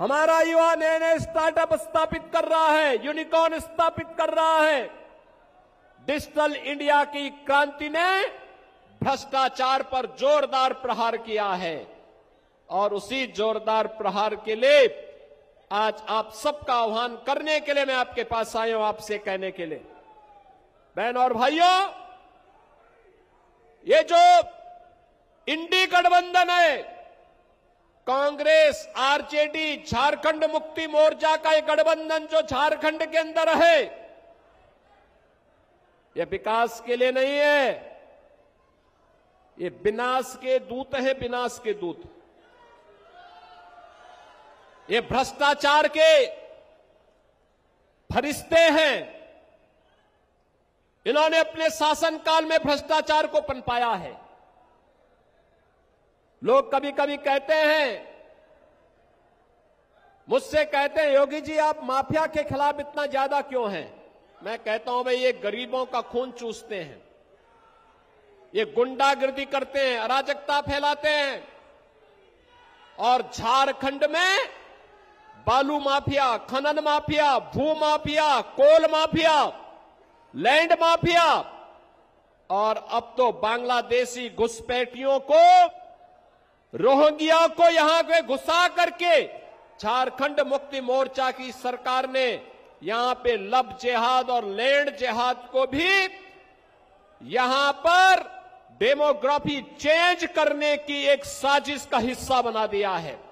हमारा युवा नए नए स्टार्टअप स्थापित कर रहा है, यूनिकॉर्न स्थापित कर रहा है। डिजिटल इंडिया की क्रांति ने भ्रष्टाचार पर जोरदार प्रहार किया है और उसी जोरदार प्रहार के लिए आज आप सबका आह्वान करने के लिए मैं आपके पास आया हूं, आपसे कहने के लिए। बहन और भाइयों, ये जो इंडी गठबंधन है, कांग्रेस, आरजेडी, झारखंड मुक्ति मोर्चा का ये गठबंधन जो झारखंड के अंदर है, ये विकास के लिए नहीं है, ये विनाश के दूत है, विनाश के दूत। ये भ्रष्टाचार के फरिश्ते हैं। इन्होंने अपने शासनकाल में भ्रष्टाचार को पनपाया है। लोग कभी कभी कहते हैं, मुझसे कहते हैं, योगी जी आप माफिया के खिलाफ इतना ज्यादा क्यों हैं? मैं कहता हूं भाई, ये गरीबों का खून चूसते हैं, ये गुंडागिर्दी करते हैं, अराजकता फैलाते हैं और झारखंड में बालू माफिया, खनन माफिया, भू mafia, coal mafia, land mafia और अब तो बांग्लादेशी घुसपैठियों को, रोहिंग्या को यहां पे घुसा करके झारखंड मुक्ति मोर्चा की सरकार ने यहां पे लब जिहाद और लैंड जिहाद को भी यहां पर डेमोग्राफी चेंज करने की एक साजिश का हिस्सा बना दिया है।